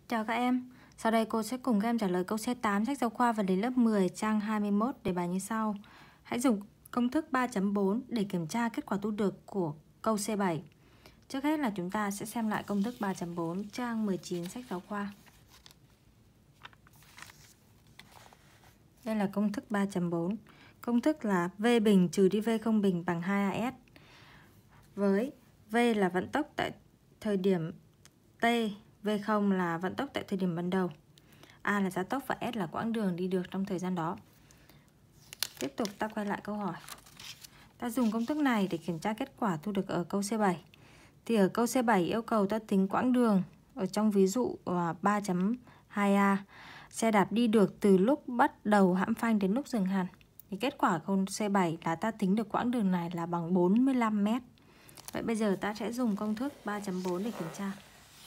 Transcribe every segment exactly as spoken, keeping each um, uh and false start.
Chào các em, sau đây cô sẽ cùng các em trả lời câu C tám sách giáo khoa vật lý lớp mười trang hai mươi mốt đề bài như sau. Hãy dùng công thức ba chấm bốn để kiểm tra kết quả thu được của câu C bảy. Trước hết là chúng ta sẽ xem lại công thức ba chấm bốn trang mười chín sách giáo khoa. Đây là công thức ba chấm bốn. Công thức là V bình trừ đi V không bình bằng hai A S. Với V là vận tốc tại thời điểm T, V không là vận tốc tại thời điểm ban đầu, A là gia tốc và S là quãng đường đi được trong thời gian đó. Tiếp tục ta quay lại câu hỏi. Ta dùng công thức này để kiểm tra kết quả thu được ở câu C bảy. Thì ở câu C bảy yêu cầu ta tính quãng đường ở trong ví dụ ba chấm hai A. Xe đạp đi được từ lúc bắt đầu hãm phanh đến lúc dừng hẳn. Thì kết quả câu C bảy là ta tính được quãng đường này là bằng bốn mươi lăm mét. Vậy bây giờ ta sẽ dùng công thức ba chấm bốn để kiểm tra.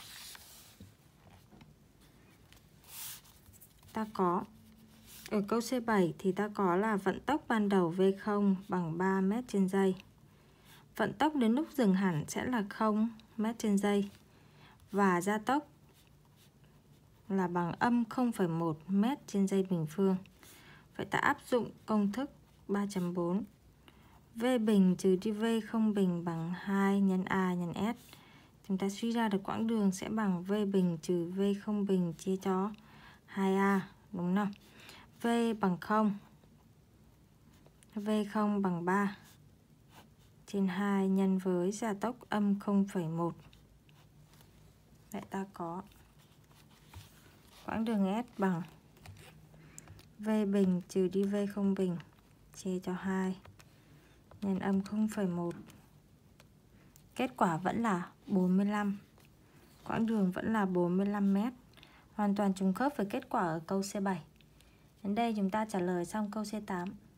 Ta có ở câu C bảy thì ta có là vận tốc ban đầu V không bằng ba mét trên giây. Vận tốc đến lúc dừng hẳn sẽ là không mét trên giây. Và gia tốc là bằng âm không phẩy một mét trên giây bình phương. Vậy ta áp dụng công thức ba chấm bốn. V bình trừ đi V không bình bằng hai nhân A nhân S. Chúng ta suy ra được quãng đường sẽ bằng V bình trừ V không bình chia cho hai A, đúng không? V bằng không. V không bằng ba trên hai nhân với gia tốc âm không phẩy một. Vậy ta có quãng đường S bằng V bình trừ đi V không bình chia cho hai nhân âm không phẩy một. Kết quả vẫn là bốn mươi lăm. Quãng đường vẫn là bốn mươi lăm mét. Hoàn toàn trùng khớp với kết quả ở câu C bảy. Đến đây chúng ta trả lời xong câu C tám.